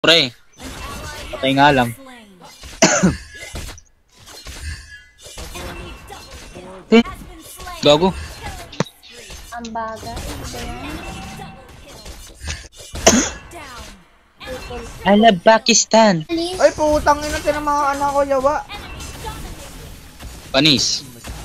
Pre, patay nga lang. Gago. Ang baga. I love Pakistan. Ay, putang ina, tinamaan ako, yawa. Panis.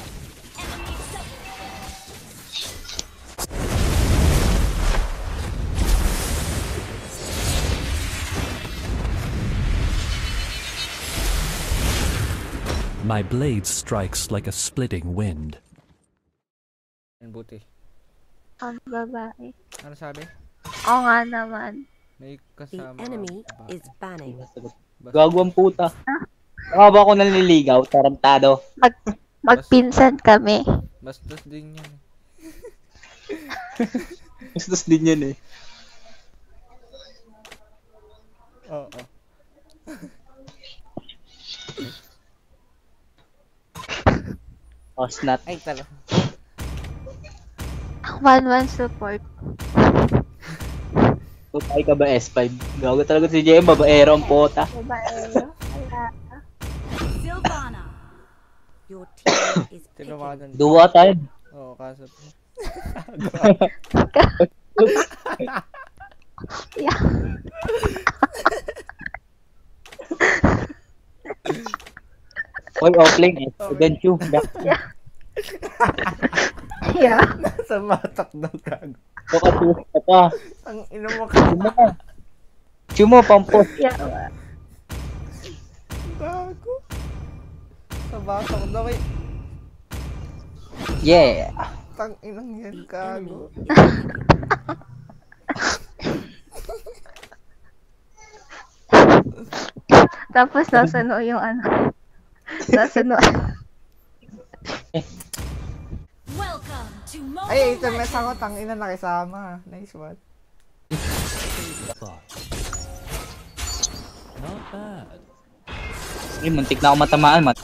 My blade strikes like a splitting wind. Ang buti. Ang babae. Ano sabi? Oo nga naman. May The kasama. enemy is banning. Gago ang puta. Baka ba ako naliligaw? Tarantado. Magpinsan kami. Bastos din yan. Bastos din yan eh. Oo. Oh, snap. Ay, tala. 1-1 support. Tutay ka ba S5? Gago talaga si JM, babaero ang puta. Babae. Wala. Your team is picking. Tinawanan. Duwa tayo. Oo, kaso. Yeah. Oy, offlane eh. Student you. Yeah. Nasa matak daw gago. Baka ka pa. Ang ina mo ka. Chumo, pampos. Yeah. Gago. Sa batak daw eh. Yeah. Tang inang yan, gago. Tapos nasuno yung ano. Nasuno. Ay, ito mes ako, tang ina nakisama. Nice one. Not bad. Ay, muntik na ako matamaan, mat.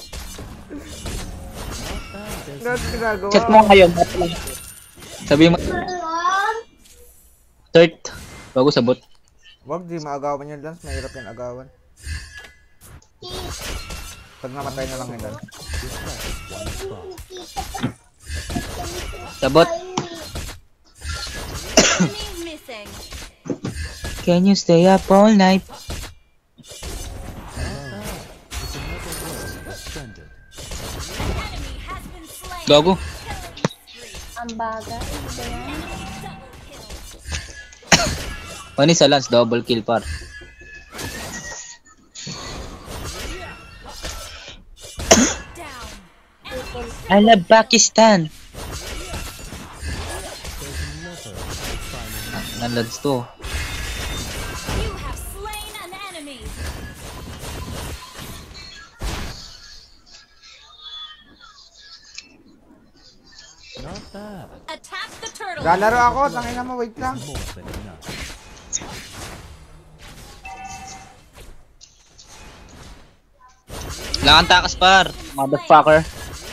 Gago ginagawa. Chat mo ngayon, mat lang. Sabi mo. Third. Bago sabot. Wag, di maagawan yun, Lance. Mahirap yan agawan. Pag namatay na lang yun, Lance. Sabot. Can you stay up all night? Gago. Ang baga. Panis sa Lance, double kill par. I love Pakistan. Nalads to. Not bad. Galaro ako, tangina mo, wait lang. More than enough. Kailangan takas par, motherfucker.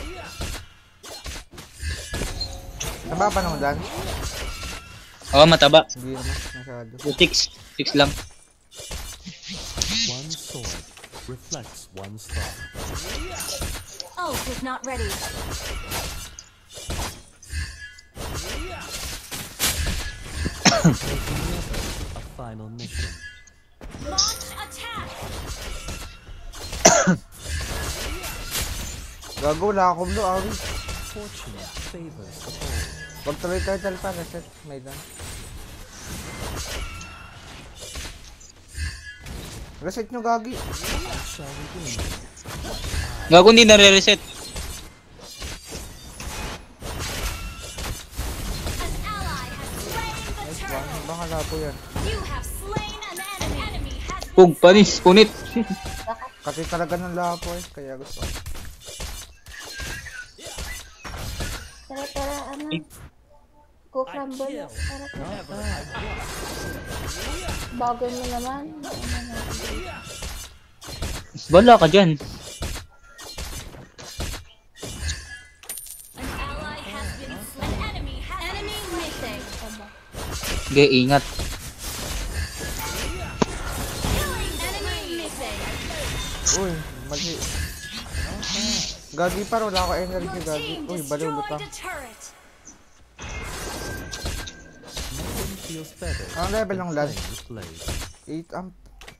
Nababa naman, Lance. Oh, mataba. Hindi naman, masyado. 6 lang. One sword reflects one star. Ult is not ready. A final mission. Launch attack. Gago, wala akong blue, Ari. Fortune favors the bold. Wag tuloy turtle pa, reset. May lang. Reset nyo, Gagi. Shall we win? Gago, hindi nare-reset. An ally has slain the Nice turtle. one. Baka lapo yan. You have slain an enemy. Enemy has been Pug, panis, punit. Kasi talaga ng lapo eh, kaya gusto. Tara, ano? Go crumble. Tara. Bago mo naman. Bala ka dyan. an ally has been slain. An enemy missing. Sige, ingat. Killing Uy, mali. Gagi par, wala ako energy, Your gagi. team Uy, baliw destroyed lutang. a turret. Nothing feels better Ang level ng than land. playing with blades. 8 amp.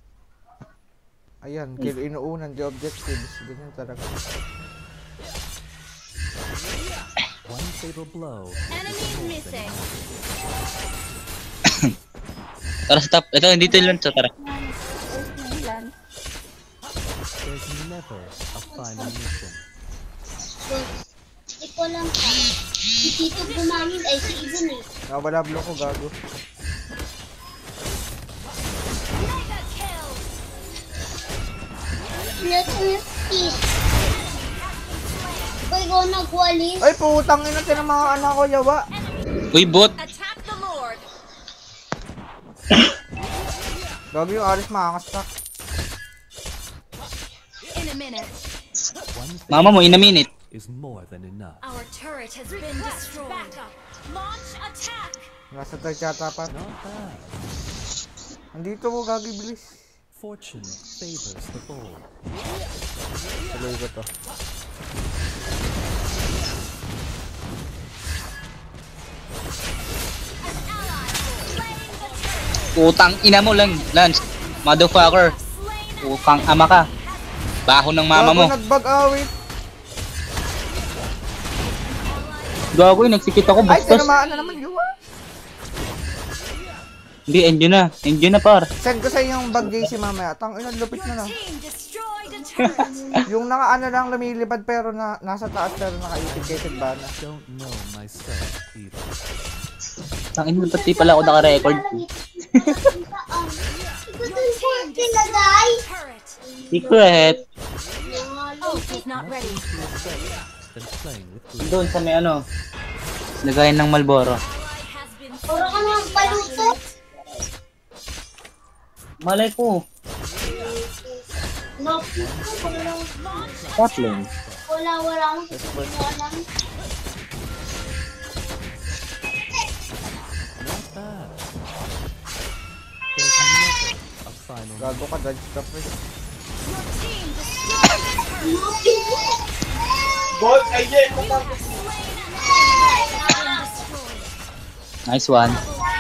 Ayan, kill inuunan, the objectives. Ganyan talaga. One fatal blow. Enemy missing. Tara, stop. Ito, dito yung lunch. Tara. Land. There's never a final mission. Hindi ko lang pa. Si Tito gumamit ay si Ibon eh. Nawala block ko, gago. Mega kill. Is. Uy, ko nagwalis. Ay, putang ina, tinamaan ako, yawa. Uy, bot. Attack the Lord. Gago yung Aris makakastack. In a minute. One fatal Mama mo, in a minute. is more than enough. Our turret has been destroyed. Backup. Launch attack. Nasa third yata pa. Not bad. Andito mo, gagi, bilis. Fortune favors the bold. Tuloy ko to. Utang ina mo lang, Lance. Motherfucker. Utang ama ka. Baho ng mama mo. Gago, nagbag-awit. Gago, nagsikit ako. Ay, Bastos. tinamaan na naman, yawa. Hindi, engine na. Engine na, par. Send ko sa yung bag JC mamaya. Tang ina, lupit na na. Team destroyed a turret. Yung naka-ano lang lumilipad pero nasa taas pero naka-indicated ba na. Don't know myself either. Tangin mo, pati pala ako naka-record. Ikutin ko sila, guys. Turret. Secret. Ult is not ready. Feels better than playing with blades. Doon sa may ano. Lagayan ng Malboro. Ally has been Puro ka naman paluto. Malay ko. No, Tatlong. wala akong alam. Not bad. There's never a final Gago ka, dodge ka pre. Your team destroyed a turret. Bot, ay, We have slain an enemy. Has been destroyed. nice one.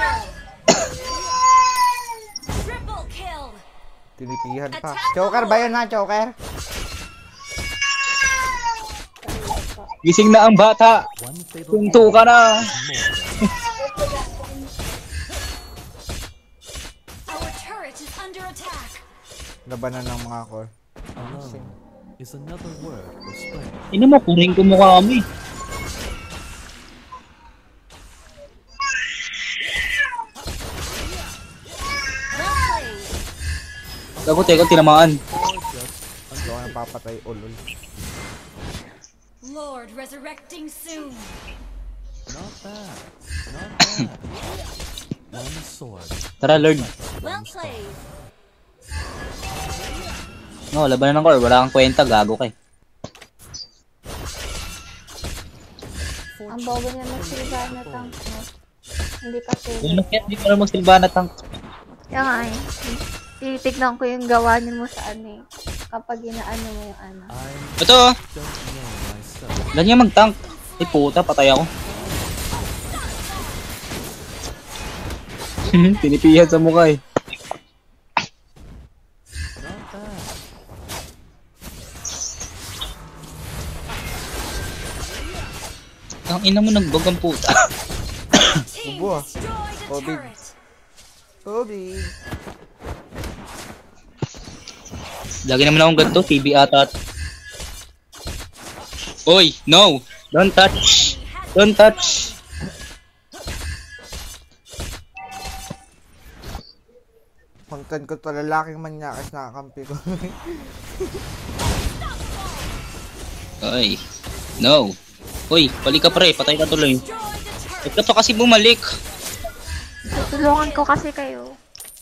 Triple kill. Tinipihan pa. Choker ba yun ha, choker? Gising na ang bata. one fatal Tunto ka na. Our turret is under attack. Labanan ng mga core. alone is another word for strength. Ina mo, kuring ko mukha kami. Well played. Gago, teka, tinamaan. Hindi ako napapatay, ulol. Lord resurrecting soon. Not bad. Not bad. One sword. Tara, Lord. Well played. No, labanan ng core. Wala kang kwenta, gago kay. Ang bobo niya magsilba na tank mo. Hindi kasi. Hindi ko na magsilba na tank. Kaya nga eh. Titignan ko yung gawa niyo mo sa ano eh. Kapag inaano mo yung ano. I Ito, oh. don't know myself. Ganyan mag-tank. Ay puta, patay ako. Pinipihan sa mukha eh. Not bad. Ang ina mo nagbag ang puta. Team Ubo, ah. destroyed a Kobe. turret. Kobe. Lagi naman akong ganito, TV ata. Oy, no! Don't touch! Don't touch! Content ko to, lalaking manyakas nakakampi ko. Oy, no! Oy, balik ka pre, patay ka tuloy. Destroyed a turret. Ba't ka pa kasi bumalik? Tutulungan ko kasi kayo.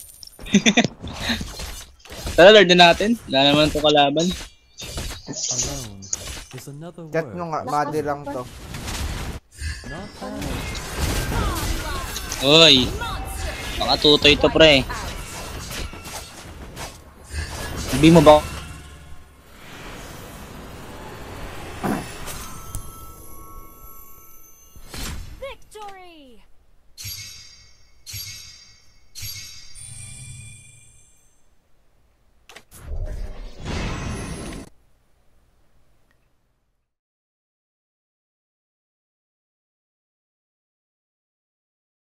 Tara, Lord na natin. Wala naman ito kalaban. Alone is another Chat word. nyo nga, madi lang to. Not bad. Oy, baka tutoy to pre. Sabi mo ba